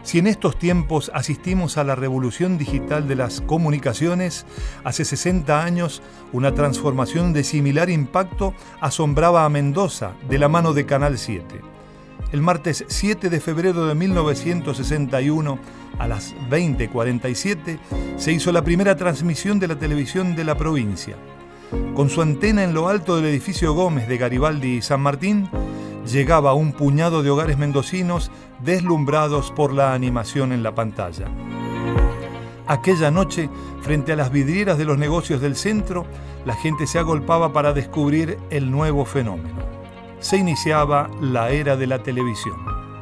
Si en estos tiempos asistimos a la revolución digital de las comunicaciones, hace 60 años una transformación de similar impacto asombraba a Mendoza de la mano de Canal 7. El martes 7 de febrero de 1961, a las 20:47, se hizo la primera transmisión de la televisión de la provincia. Con su antena en lo alto del edificio Gómez de Garibaldi y San Martín, llegaba a un puñado de hogares mendocinos deslumbrados por la animación en la pantalla. Aquella noche, frente a las vidrieras de los negocios del centro, la gente se agolpaba para descubrir el nuevo fenómeno. Se iniciaba la era de la televisión.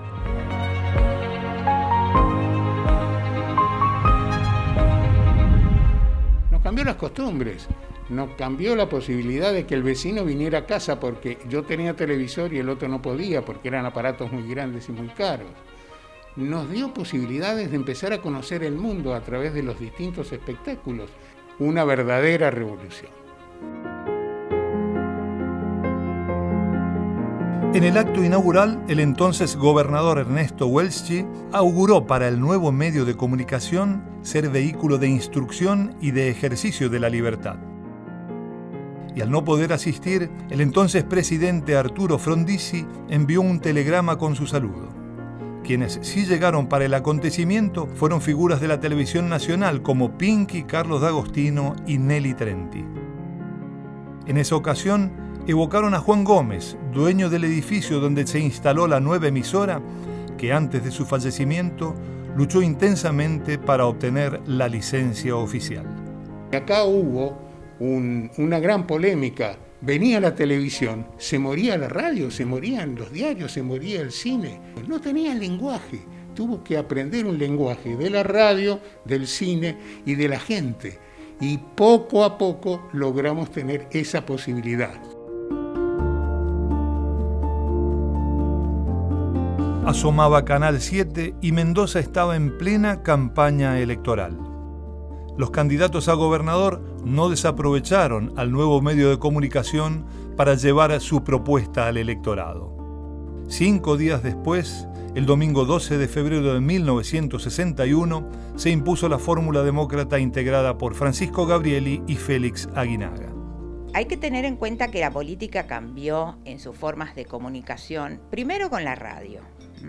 Nos cambió las costumbres. Nos cambió la posibilidad de que el vecino viniera a casa porque yo tenía televisor y el otro no podía porque eran aparatos muy grandes y muy caros. Nos dio posibilidades de empezar a conocer el mundo a través de los distintos espectáculos. Una verdadera revolución. En el acto inaugural, el entonces gobernador Ernesto Welschy auguró para el nuevo medio de comunicación ser vehículo de instrucción y de ejercicio de la libertad. Y al no poder asistir, el entonces presidente Arturo Frondizi envió un telegrama con su saludo. Quienes sí llegaron para el acontecimiento fueron figuras de la televisión nacional como Pinky, Carlos D'Agostino y Nelly Trenti. En esa ocasión evocaron a Juan Gómez, dueño del edificio donde se instaló la nueva emisora, que antes de su fallecimiento luchó intensamente para obtener la licencia oficial. Acá hubo una gran polémica. Venía la televisión, se moría la radio, se morían los diarios, se moría el cine. No tenía lenguaje, tuvo que aprender un lenguaje de la radio, del cine y de la gente. Y poco a poco logramos tener esa posibilidad. Asomaba Canal 7 y Mendoza estaba en plena campaña electoral. Los candidatos a gobernador no desaprovecharon al nuevo medio de comunicación para llevar su propuesta al electorado. 5 días después, el domingo 12 de febrero de 1961, se impuso la fórmula demócrata integrada por Francisco Gabrieli y Félix Aguinaga. Hay que tener en cuenta que la política cambió en sus formas de comunicación, primero con la radio.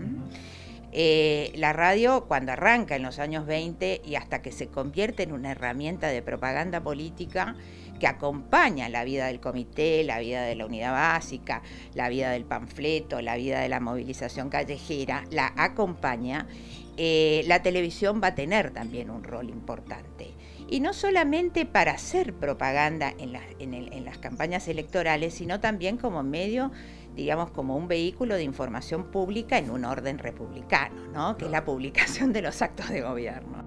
La radio, cuando arranca en los años 20 y hasta que se convierte en una herramienta de propaganda política que acompaña la vida del comité, la vida de la unidad básica, la vida del panfleto, la vida de la movilización callejera, la acompaña, la televisión va a tener también un rol importante. Y no solamente para hacer propaganda en las campañas electorales, sino también como medio, digamos, como un vehículo de información pública en un orden republicano, ¿no? Que es la publicación de los actos de gobierno.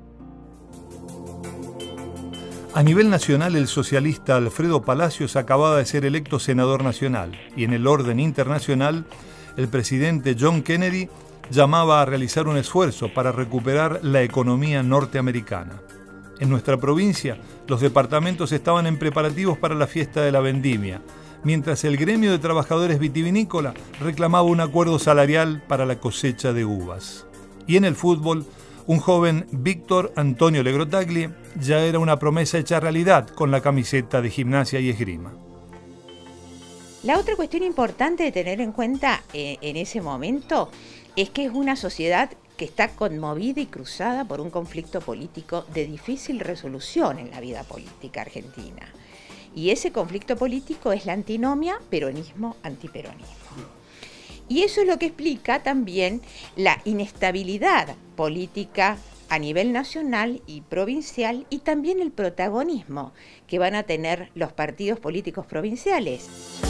A nivel nacional, el socialista Alfredo Palacios acababa de ser electo senador nacional y en el orden internacional, el presidente John Kennedy llamaba a realizar un esfuerzo para recuperar la economía norteamericana. En nuestra provincia, los departamentos estaban en preparativos para la fiesta de la vendimia, mientras el gremio de trabajadores vitivinícola reclamaba un acuerdo salarial para la cosecha de uvas. Y en el fútbol, un joven Víctor Antonio Legrotaglie ya era una promesa hecha realidad con la camiseta de Gimnasia y Esgrima. La otra cuestión importante de tener en cuenta en ese momento es que es una sociedad que está conmovida y cruzada por un conflicto político de difícil resolución en la vida política argentina. Y ese conflicto político es la antinomia peronismo-antiperonismo. Y eso es lo que explica también la inestabilidad política a nivel nacional y provincial y también el protagonismo que van a tener los partidos políticos provinciales.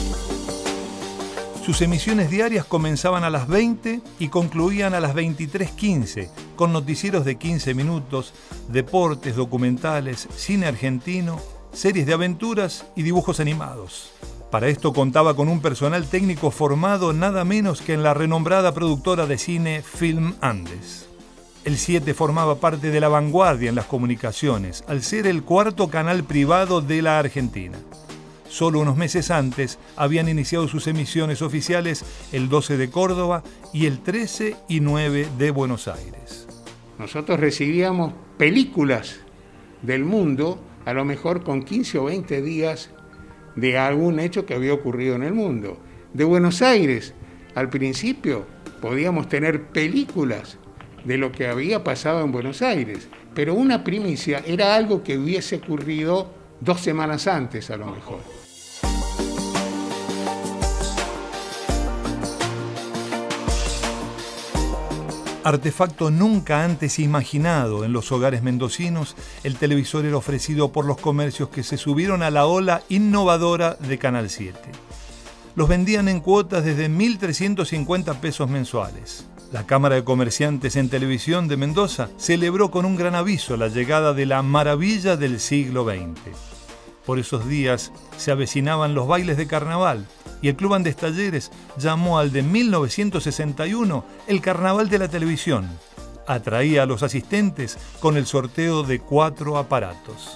Sus emisiones diarias comenzaban a las 20 y concluían a las 23:15, con noticieros de 15 minutos, deportes, documentales, cine argentino, series de aventuras y dibujos animados. Para esto contaba con un personal técnico formado nada menos que en la renombrada productora de cine Film Andes. El 7 formaba parte de la vanguardia en las comunicaciones, al ser el cuarto canal privado de la Argentina. solo unos meses antes, habían iniciado sus emisiones oficiales el 12 de Córdoba y el 13 y 9 de Buenos Aires. Nosotros recibíamos películas del mundo, a lo mejor con 15 o 20 días de algún hecho que había ocurrido en el mundo. De Buenos Aires, al principio, podíamos tener películas de lo que había pasado en Buenos Aires, pero una primicia era algo que hubiese ocurrido 2 semanas antes, a lo mejor. Artefacto nunca antes imaginado en los hogares mendocinos, el televisor era ofrecido por los comercios que se subieron a la ola innovadora de Canal 7. Los vendían en cuotas desde 1.350 pesos mensuales. La Cámara de Comerciantes en Televisión de Mendoza celebró con un gran aviso la llegada de la maravilla del siglo XX. Por esos días se avecinaban los bailes de carnaval y el Club Andes Talleres llamó al de 1961 el Carnaval de la Televisión. Atraía a los asistentes con el sorteo de 4 aparatos.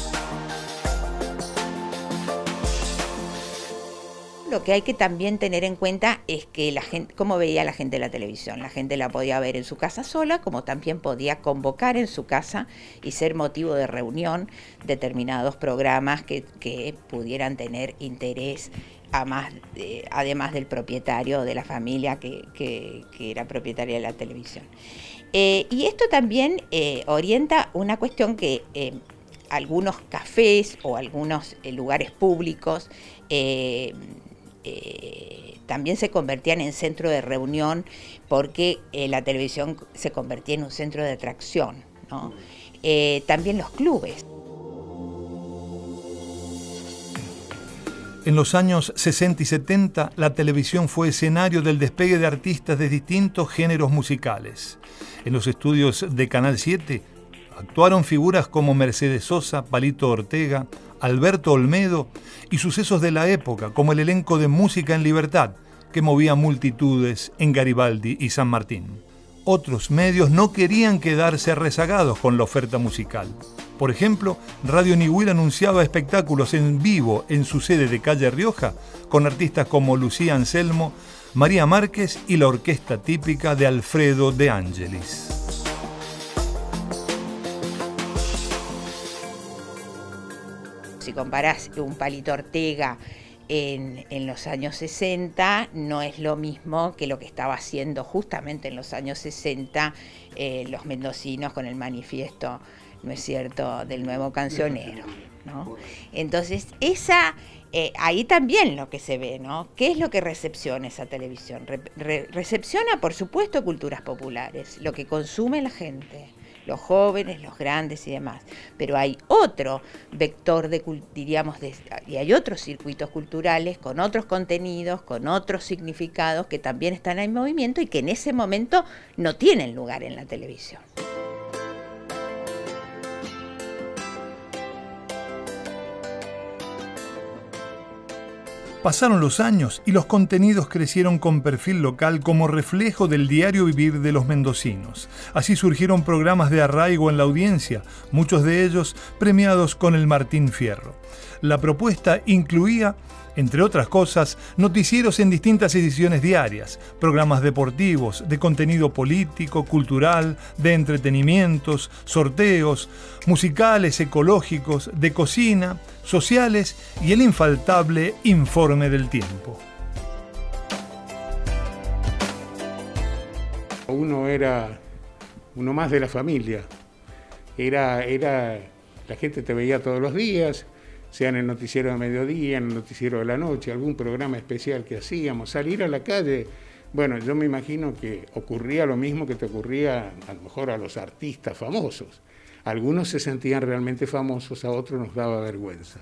Lo que hay que también tener en cuenta es que la gente, cómo veía la gente la televisión. La gente la podía ver en su casa sola, como también podía convocar en su casa y ser motivo de reunión determinados programas que pudieran tener interés además del propietario de la familia que era propietaria de la televisión. Y esto también orienta una cuestión que algunos cafés o algunos lugares públicos también se convertían en centro de reunión porque la televisión se convertía en un centro de atracción, ¿no? También los clubes. En los años 60 y 70, la televisión fue escenario del despegue de artistas de distintos géneros musicales. En los estudios de Canal 7 actuaron figuras como Mercedes Sosa, Palito Ortega, Alberto Olmedo y sucesos de la época, como el elenco de Música en Libertad, que movía multitudes en Garibaldi y San Martín. Otros medios no querían quedarse rezagados con la oferta musical. Por ejemplo, Radio Niwil anunciaba espectáculos en vivo en su sede de Calle Rioja, con artistas como Lucía Anselmo, María Márquez y la orquesta típica de Alfredo de Ángelis. Si comparás un Palito Ortega en los años 60, no es lo mismo que lo que estaba haciendo justamente en los años 60 los mendocinos con el manifiesto, ¿no es cierto?, del nuevo cancionero, ¿no? Entonces, ahí también lo que se ve, ¿no? ¿Qué es lo que recepciona esa televisión? Recepciona, por supuesto, culturas populares, lo que consume la gente, los jóvenes, los grandes y demás. Pero hay otro vector y hay otros circuitos culturales con otros contenidos, con otros significados que también están en movimiento y que en ese momento no tienen lugar en la televisión. Pasaron los años y los contenidos crecieron con perfil local como reflejo del diario vivir de los mendocinos. Así surgieron programas de arraigo en la audiencia, muchos de ellos premiados con el Martín Fierro. La propuesta incluía, entre otras cosas, noticieros en distintas ediciones diarias, programas deportivos, de contenido político, cultural, de entretenimientos, sorteos, musicales, ecológicos, de cocina, sociales y el infaltable Informe del Tiempo. Uno era uno más de la familia. La gente te veía todos los días, sea en el noticiero de mediodía, en el noticiero de la noche, algún programa especial que hacíamos, salir a la calle. Bueno, yo me imagino que ocurría lo mismo que te ocurría a lo mejor a los artistas famosos. Algunos se sentían realmente famosos, a otros nos daba vergüenza.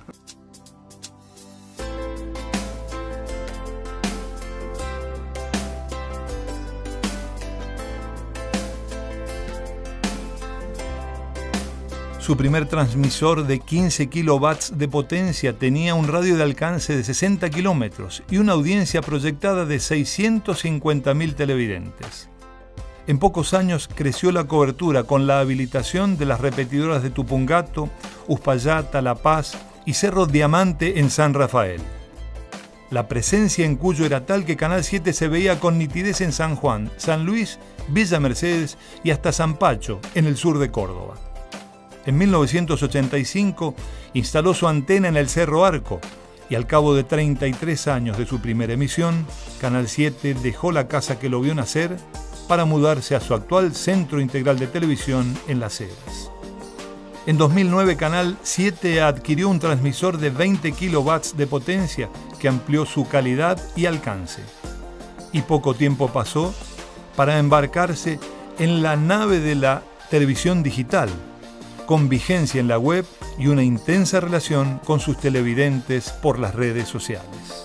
Su primer transmisor de 15 kilovatios de potencia tenía un radio de alcance de 60 kilómetros y una audiencia proyectada de 650.000 televidentes. En pocos años creció la cobertura con la habilitación de las repetidoras de Tupungato, Uspallata, La Paz y Cerro Diamante en San Rafael. La presencia en Cuyo era tal que Canal 7 se veía con nitidez en San Juan, San Luis, Villa Mercedes y hasta San Pacho, en el sur de Córdoba. En 1985 instaló su antena en el Cerro Arco y al cabo de 33 años de su primera emisión, Canal 7 dejó la casa que lo vio nacer para mudarse a su actual Centro Integral de Televisión en Las Heras. En 2009, Canal 7 adquirió un transmisor de 20 kilowatts de potencia que amplió su calidad y alcance. Y poco tiempo pasó para embarcarse en la nave de la televisión digital, con vigencia en la web y una intensa relación con sus televidentes por las redes sociales.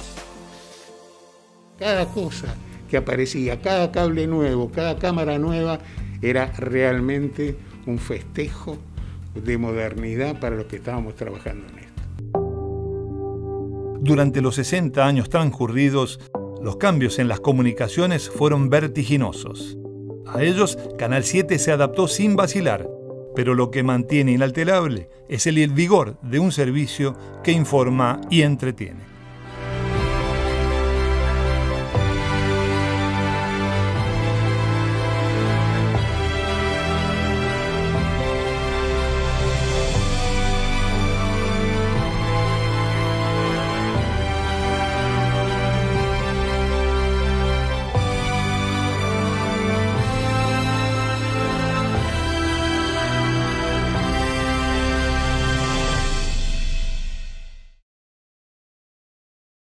Cada cosa que aparecía, cada cable nuevo, cada cámara nueva, era realmente un festejo de modernidad para los que estábamos trabajando en esto. Durante los 60 años transcurridos, los cambios en las comunicaciones fueron vertiginosos. A ellos, Canal 7 se adaptó sin vacilar, pero lo que mantiene inalterable es el vigor de un servicio que informa y entretiene.